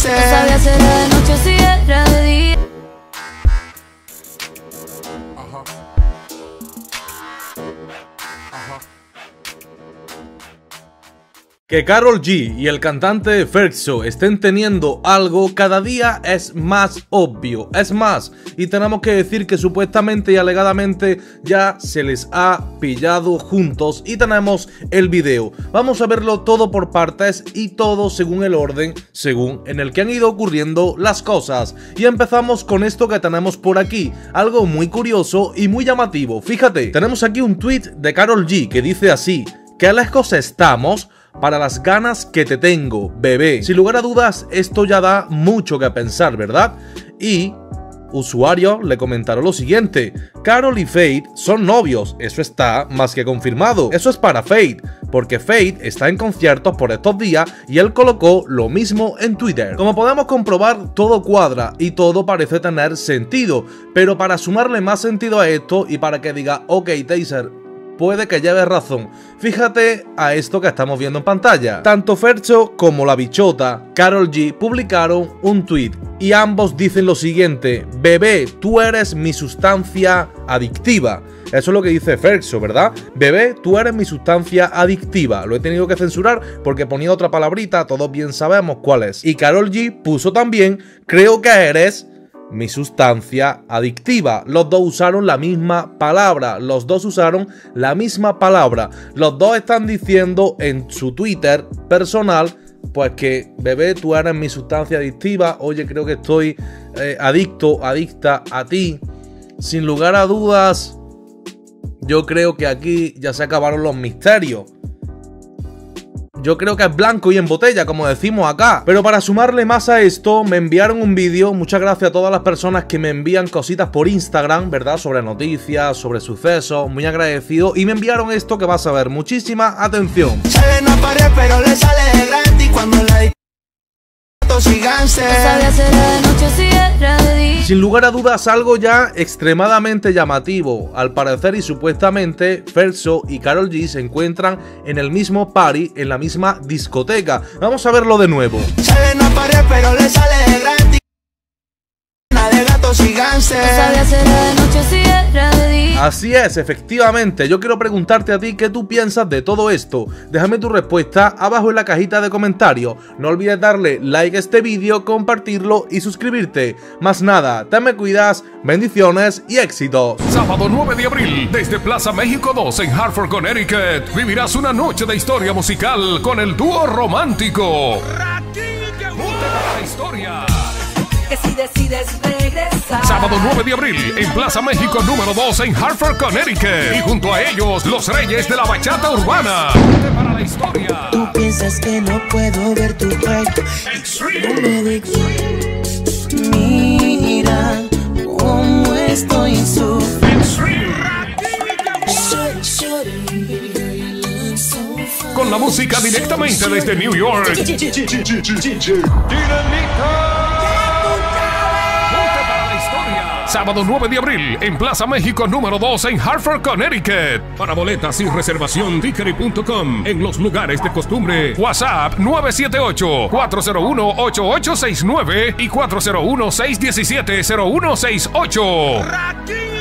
gangster. No sabía si era de noche o si era de día. Que Karol G y el cantante Fercho estén teniendo algo cada día es más obvio, es más, y tenemos que decir que supuestamente y alegadamente ya se les ha pillado juntos y tenemos el video. Vamos a verlo todo por partes y todo según el orden, según en el que han ido ocurriendo las cosas. Y empezamos con esto que tenemos por aquí, algo muy curioso y muy llamativo. Fíjate, tenemos aquí un tweet de Karol G que dice así: "Qué lejos estamos para las ganas que te tengo, bebé". Sin lugar a dudas, esto ya da mucho que pensar, ¿verdad? Y usuarios le comentaron lo siguiente: Karol y Fate son novios, eso está más que confirmado. Eso es para Fate, porque Fate está en conciertos por estos días y él colocó lo mismo en Twitter. Como podemos comprobar, todo cuadra y todo parece tener sentido, pero para sumarle más sentido a esto y para que diga, ok, Taser, puede que lleves razón, fíjate a esto que estamos viendo en pantalla. Tanto Fercho como la bichota Karol G publicaron un tweet y ambos dicen lo siguiente: "Bebé, tú eres mi sustancia adictiva". Eso es lo que dice Fercho, ¿verdad? "Bebé, tú eres mi sustancia adictiva". Lo he tenido que censurar porque ponía otra palabrita, todos bien sabemos cuál es. Y Karol G puso también: "Creo que eres mi sustancia adictiva". Los dos usaron la misma palabra, los dos usaron la misma palabra. Los dos están diciendo en su Twitter personal, pues que bebé, tú eres mi sustancia adictiva, oye, creo que estoy adicto, adicta a ti. Sin lugar a dudas, yo creo que aquí ya se acabaron los misterios. Yo creo que es blanco y en botella, como decimos acá. Pero para sumarle más a esto, me enviaron un vídeo. Muchas gracias a todas las personas que me envían cositas por Instagram, ¿verdad? Sobre noticias, sobre sucesos. Muy agradecido. Y me enviaron esto que vas a ver. Muchísima atención. Sale en la pared, pero le sale de gratis cuando la y gangster. No sabía si era de noche o si era de día. Sin lugar a dudas, algo ya extremadamente llamativo. Al parecer y supuestamente, Fercho y Karol G se encuentran en el mismo party, en la misma discoteca. Vamos a verlo de nuevo. Sale en la pared, pero le sale de gratis. De gatos y gangster. No sabía si era de noche o si era de día. Así es, efectivamente. Yo quiero preguntarte a ti qué tú piensas de todo esto. Déjame tu respuesta abajo en la cajita de comentarios. No olvides darle like a este vídeo, compartirlo y suscribirte. Más nada, te me cuidas, bendiciones y éxitos. Sábado 9 de abril, desde Plaza México 2 en Hartford, Connecticut, vivirás una noche de historia musical con el dúo romántico Ponte para la Historia. Que si decides regresar. Sábado 9 de abril en Plaza México número 2 en Hartford, Connecticut. Y junto a ellos, los reyes de la bachata urbana. Ponte para la Historia. Tú piensas que no puedo ver tu cuerpo. Extreme. No me digas, mira cómo estoy sufriendo. Con la música directamente desde New York. Sábado 9 de abril en Plaza México número 2 en Hartford, Connecticut. Para boletas y reservación Tickery.com. En los lugares de costumbre, WhatsApp 978-401-8869 y 401-617-0168.